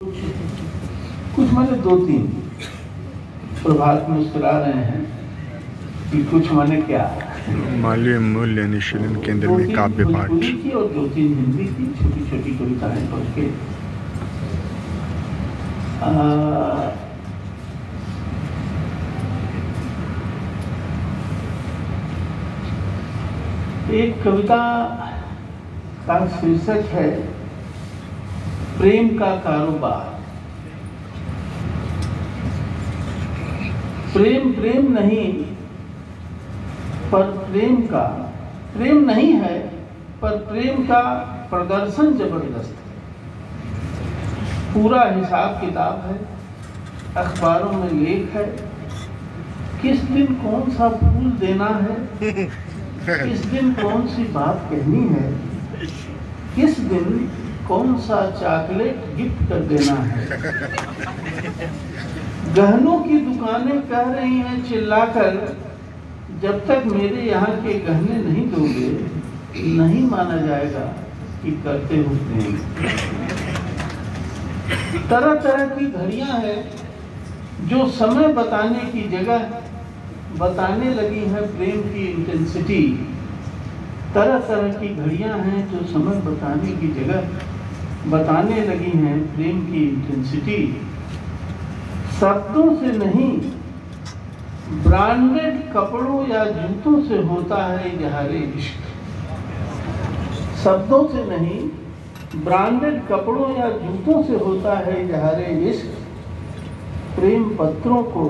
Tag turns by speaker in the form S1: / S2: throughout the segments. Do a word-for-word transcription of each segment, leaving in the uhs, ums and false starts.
S1: कुछ माने दो तीन प्रभात मुस्कुरा रहे हैं कि कुछ माने क्या
S2: मालवीय मूल्य अनुशीलन केंद्र में काव्य पाठ
S1: की और दो तीन हिंदी की छोटी छोटी कविताएं पढ़ के एक कविता का शीर्षक है प्रेम का कारोबार। प्रेम प्रेम नहीं पर प्रेम का प्रेम नहीं है पर प्रेम का प्रदर्शन जबरदस्त है। पूरा हिसाब किताब है, अखबारों में लेख है, किस दिन कौन सा फूल देना है, किस दिन कौन सी बात कहनी है, किस दिन कौन सा चॉकलेट गिफ्ट कर देना है। गहनों की दुकानें कह रही हैं चिल्लाकर, जब तक मेरे यहाँ के गहने नहीं दोगे नहीं माना जाएगा कि करते हो प्रेम। तरह तरह की घड़ियां हैं जो समय बताने की जगह बताने लगी है प्रेम की इंटेंसिटी। तरह तरह की घड़ियां हैं जो समय बताने की जगह बताने लगी हैं प्रेम की इंटेंसिटी। शब्दों से नहीं ब्रांडेड कपड़ों या जूतों से होता है इजहारे इश्क। शब्दों से नहीं ब्रांडेड कपड़ों या जूतों से होता है इजहारे इश्क। प्रेम पत्रों को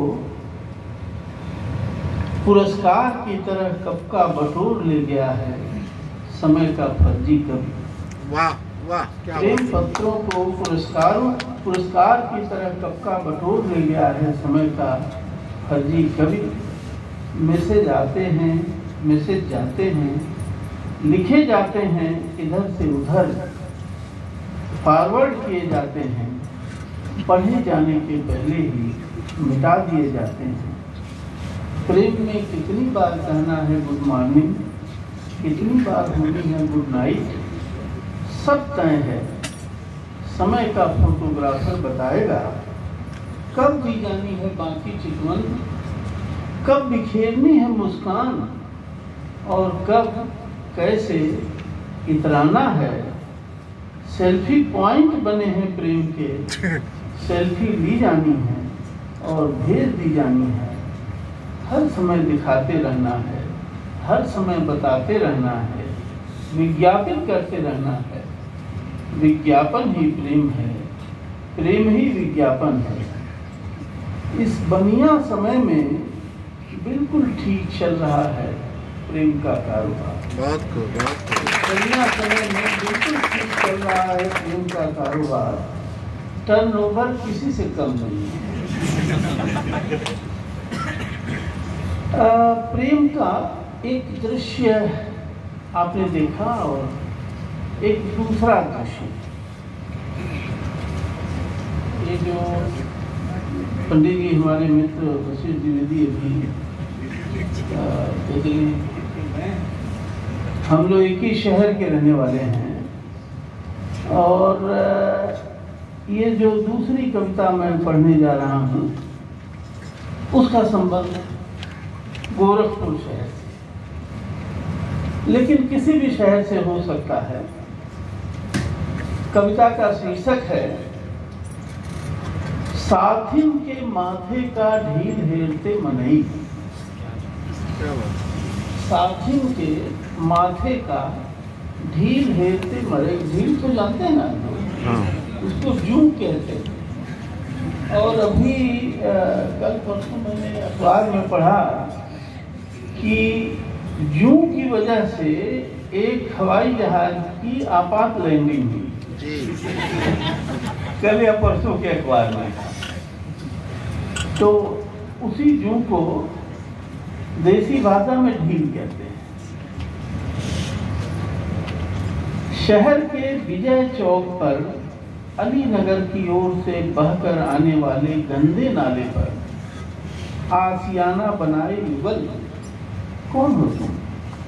S1: पुरस्कार की तरह कब का बटोर ले गया है समय का फर्जी कवि।
S2: वाह वाह क्या
S1: प्रेम पत्रों को पुरस्कारों पुरस्कार की तरह कब का बटोर ले गया है समय का फर्जी कवि। मैसेज आते हैं मैसेज जाते हैं, लिखे जाते हैं इधर से उधर, फॉरवर्ड किए जाते हैं, पढ़े जाने के पहले ही मिटा दिए जाते हैं। प्रेम में कितनी बार कहना है गुड मॉर्निंग, कितनी बार होनी है गुड नाइट, सब तय है। समय का फोटोग्राफर बताएगा कब दी जानी है बाकी चितवन, कब बिखेरनी है मुस्कान और कब कैसे इतराना है। सेल्फी पॉइंट बने हैं प्रेम के, सेल्फी ली जानी है और भेज दी जानी है। हर समय दिखाते रहना है, हर समय बताते रहना है, विज्ञापित करते रहना है। विज्ञापन ही प्रेम है, प्रेम ही विज्ञापन है। इस बनिया समय में बिल्कुल ठीक चल रहा है प्रेम का कारोबार।
S2: बहुत खूब बहुत खूब।
S1: बनिया समय में बिल्कुल ठीक चल रहा है प्रेम का कारोबार। टर्नओवर किसी से कम नहीं है। आ, प्रेम का एक दृश्य आपने देखा और एक दूसरा दृश्य, ये जो पंडित जी हमारे मित्र वशिष्ठ द्विवेदी अभी हम लोग एक ही शहर के रहने वाले हैं और ये जो दूसरी कविता मैं पढ़ने जा रहा हूँ उसका संबंध गोरखपुर शहर से, लेकिन किसी भी शहर से हो सकता है। कविता का शीर्षक है साथिन के माथे का ढील हेरते मनई। साथिन के माथे का ढील हेरते मरे। ढील तो जानते हैं ना, उसको जूं कहते हैं। और अभी आ, कल परसों मैंने अखबार में पढ़ा कि जूं की वजह से एक हवाई जहाज की आपात लैंडिंग हुई कल या परसों के अखबार में। तो उसी जूं को देसी भाषा में ढील कहते हैं। शहर के विजय चौक पर अली नगर की ओर से बहकर आने वाले गंदे नाले पर आसियाना बनाए युगल कौन हो तुम।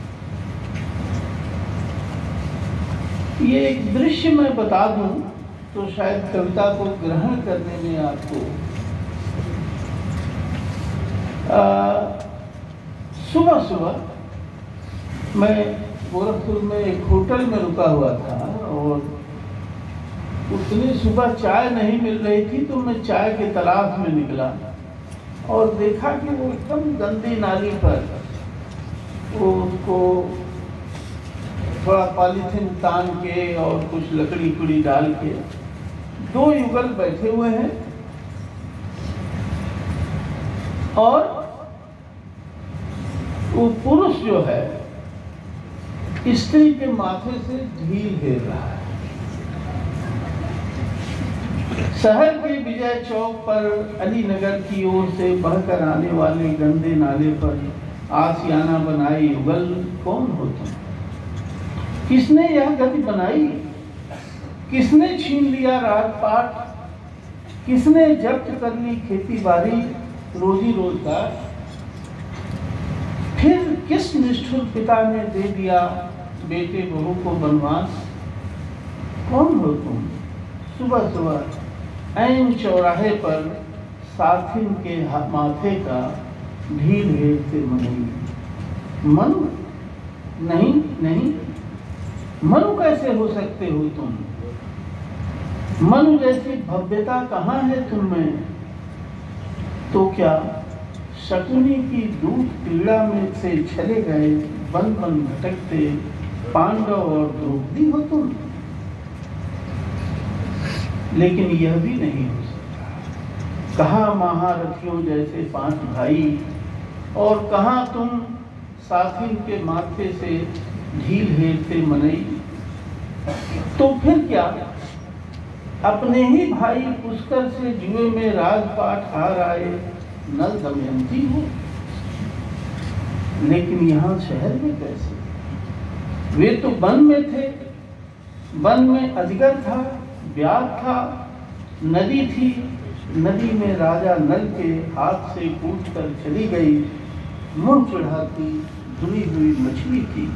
S1: ये एक दृश्य मैं बता दूं तो शायद कविता को ग्रहण करने में आपको सुबह सुबह मैं गोरखपुर में एक होटल में रुका हुआ था और उतनी सुबह चाय नहीं मिल रही थी, तो मैं चाय के तलाश में निकला और देखा कि वो एकदम गंदी नाली पर वो उसको थोड़ा पॉलीथीन तान के और कुछ लकड़ी कुड़ी डाल के दो युगल बैठे हुए हैं और वो पुरुष जो है स्त्री के माथे से ढील घेर रहा है। शहर के विजय चौक पर अलीनगर की ओर से बहकर आने वाले गंदे नाले पर आशियाना बनाई युगल कौन हो तुम? किसने यह गति बनाई? किसने छीन लिया राजपाट? किसने जब्त कर ली खेती बाड़ी रोजी रोजगार? फिर किस निष्ठुर पिता ने दे दिया बेटे बहू को बनवास? कौन हो तुम? सुबह सुबह ऐन चौराहे पर साथिन के माथे का ढील घेरते मनई। मनु? नहीं नहीं, मनु कैसे हो सकते हो तुम? मनु जैसी भव्यता कहाँ है तुम में? तो क्या शकुनी की दूध पीड़ा में से चले गए बन बन भटकते पांडव और द्रौपदी हो तुम? लेकिन यह भी नहीं हो सकता। कहाँ महारथियों जैसे पांच भाई और कहाँ तुम साथिन के माथे से ढील हेरते मनई? तो फिर क्या अपने ही भाई पुष्कर से जुए में राजपाट हार आए नल दमयंती हो? लेकिन यहाँ शहर में कैसे? वे तो वन में थे, वन में अजगर था, व्याघ्र था, नदी थी, नदी में राजा नल के हाथ से कूद कर चली गई मुंह चढ़ाती धुली हुई मछली थी।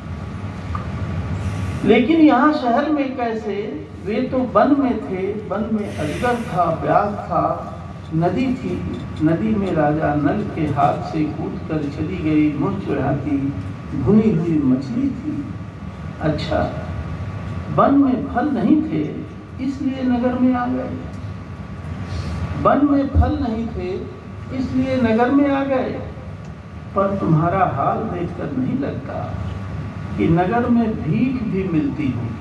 S1: लेकिन यहाँ शहर में कैसे? वे तो वन में थे, वन में अजगर था, व्याघ्र था, नदी थी, नदी में राजा नल के हाथ से कूद कर चली गई मुंह चढ़ाती भुनी हुई मछली थी। अच्छा, वन में फल नहीं थे इसलिए नगर में आ गए? वन में फल नहीं थे इसलिए नगर में आ गए? पर तुम्हारा हाल देखकर नहीं लगता कि नगर में भीख भी मिलती होगी?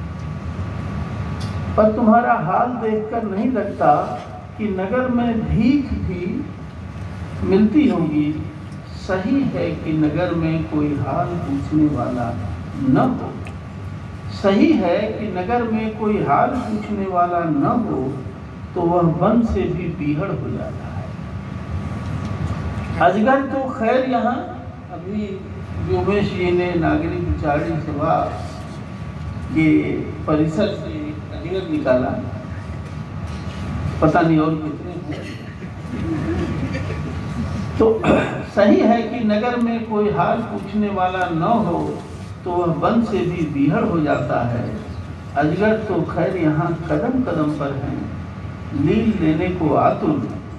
S1: पर तुम्हारा हाल देखकर नहीं लगता कि नगर में भीख भी मिलती होगी? सही है कि नगर में कोई हाल पूछने वाला न हो। सही है कि नगर में कोई हाल पूछने वाला न हो तो वह वन से भी बीहड़ हो जाता है। अजगर तो खैर यहाँ अभी उमेश जी ने नागरिक विचारणी सभा के परिसर से अजगर निकाला, पता नहीं और कितने हैं। तो सही है कि नगर में कोई हाल पूछने वाला न हो तो वह वन से भी बीहड़ हो जाता है। अजगर तो खैर यहाँ कदम कदम पर हैं, लील लेने को आतुर।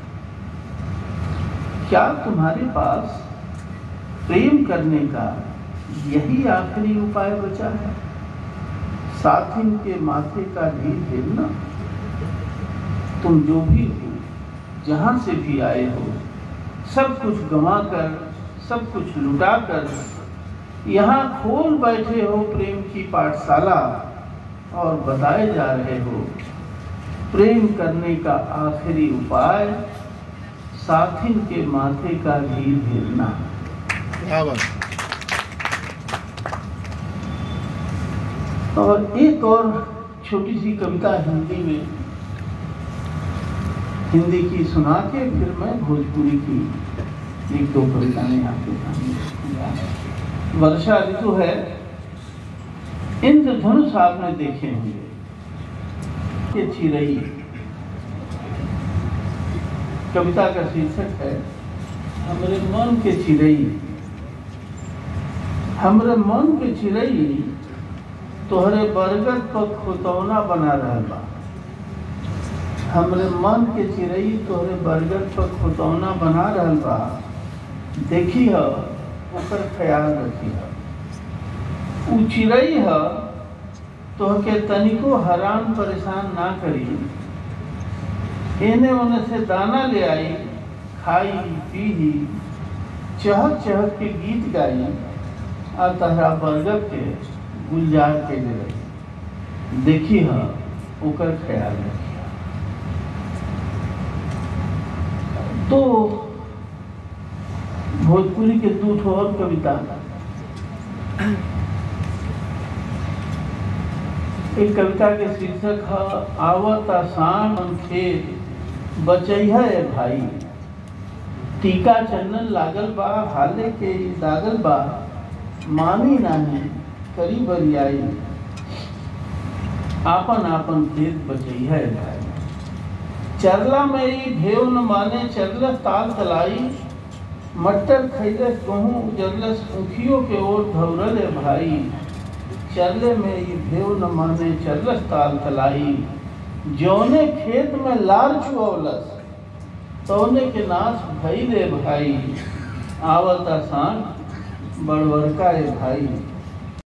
S1: क्या तुम्हारे पास प्रेम करने का यही आखिरी उपाय बचा है? साथिन के माथे का ढील घेरना? तुम जो भी हो, जहाँ से भी आए हो, सब कुछ गंवा कर, सब कुछ लुटा कर यहाँ खोल बैठे हो प्रेम की पाठशाला और बताए जा रहे हो प्रेम करने का आखिरी उपाय साथिन के माथे का ढील घेरना। और एक और छोटी सी कविता हिंदी में हिंदी की सुना के फिर मैं भोजपुरी की एक दो कविताएं आपके सामने। वर्षा ऋतु है, इंद्रधनुष आपने देखे होंगे के चिरई, कविता का शीर्षक है हमरे मन के चिरई। हमरे मन के चिरई तोहरे बरगद पर खोतौना बना रहल बा। हमरे मन के चिड़ई तोहरे बरगद पर खुतौना बना रहल बा, देखी ह ओकर ख्याल रखी ह। उ चिड़ई ह तोहके तनिको हैरान परेशान ना करी, एने ओने से दाना ले आई, खाई पी चहक चहक के गीत गाई आ तहरा बरगद के गुलजार के ले रही, देखी ह ओकर ख्याल रखी। तो भोजपुरी के दू ठो और कविता, एक कविता के शीर्षक है आवत आसान खेत बचैया है भाई, टीका चंदन लागल बा हाले के दागल बा, मानी नाही करी बरियाई, आपन आपन खेत बचैया है भाई। चरला में ही भेव न माने चरलस ताल तलाई, मट्टर खैलस गहूँ उजरलस उखियों के ओर धौरले भाई, चरले में ही भेव न माने चरलस ताल तलाई, जौने खेत में लार चुऔलस तौने के नाश भइले भाई, आवत आसान बड़वरका ए भाई।